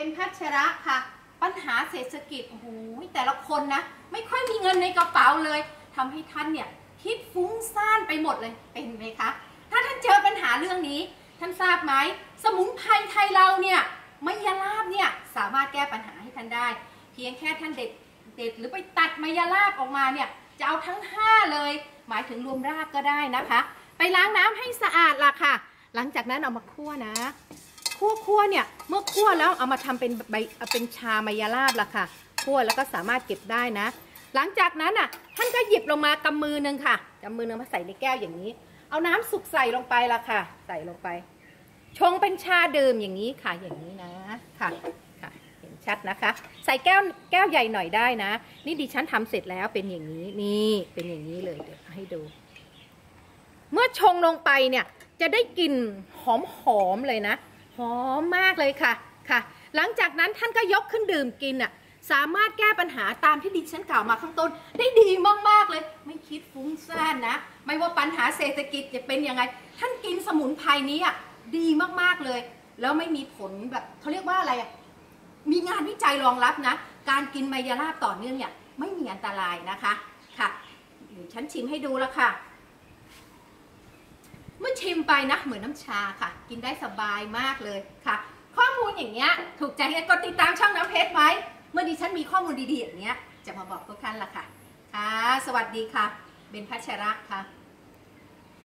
พัชระค่ะปัญหาเศรษฐกิจโอ้โหแต่ละคนนะไม่ค่อยมีเงินในกระเป๋าเลยทำให้ท่านเนี่ยคิดฟุ้งซ่านไปหมดเลยเป็นไหมคะถ้าท่านเจอปัญหาเรื่องนี้ท่านทราบไหมสมุนไพรไทยเราเนี่ยมายาลาบเนี่ยสามารถแก้ปัญหาให้ท่านได้เพียงแค่ท่านเด็ดหรือไปตัดมายาลาบออกมาเนี่ยจะเอาทั้ง5เลยหมายถึงรวมรากก็ได้นะคะไปล้างน้ำให้สะอาดล่ะค่ะหลังจากนั้นเอามาคั่วนะคั่วเนี่ยเมื่อคั่วแล้วเอามาทำเป็นชามายาลาบล่ะค่ะคั่วแล้วก็สามารถเก็บได้นะหลังจากนั้นอ่ะท่านก็หยิบลงมากำมือนึงค่ะกำมือนึงมาใส่ในแก้วอย่างนี้เอาน้ำสุกใส่ลงไปล่ะค่ะใส่ลงไปชงเป็นชาดื่มอย่างนี้ค่ะอย่างนี้นะค่ะเห็นชัดนะคะใส่แก้วใหญ่หน่อยได้นะนี่ดิฉันทำเสร็จแล้วเป็นอย่างนี้นี่เป็นอย่างนี้เลยเดี๋ยวให้ดูเมื่อชงลงไปเนี่ยจะได้กลิ่นหอมเลยนะหอมมากเลยค่ะหลังจากนั้นท่านก็ยกขึ้นดื่มกินอ่ะสามารถแก้ปัญหาตามที่ดิฉันกล่าวมาข้างต้นได้ดีมากๆเลยไม่คิดฟุ้งซ่านนะไม่ว่าปัญหาเศรษฐกิจจะเป็นยังไงท่านกินสมุนไพรนี้อ่ะดีมากๆเลยแล้วไม่มีผลแบบเขาเรียกว่าอะไรอ่ะมีงานวิจัยรองรับนะการกินมายาลาบต่อเนื่องเนี่ยไม่มีอันตรายนะคะค่ะฉันชิมให้ดูแล้วค่ะเมื่อชิมไปนะเหมือนน้ำชาค่ะกินได้สบายมากเลยค่ะข้อมูลอย่างเงี้ยถูกใจให้กดติดตามช่องน้ำเพชรไว้เมื่อดิฉันมีข้อมูลดีๆอย่างเงี้ยจะมาบอกทุกท่านละค่ะสวัสดีค่ะเบญพัชระค่ะ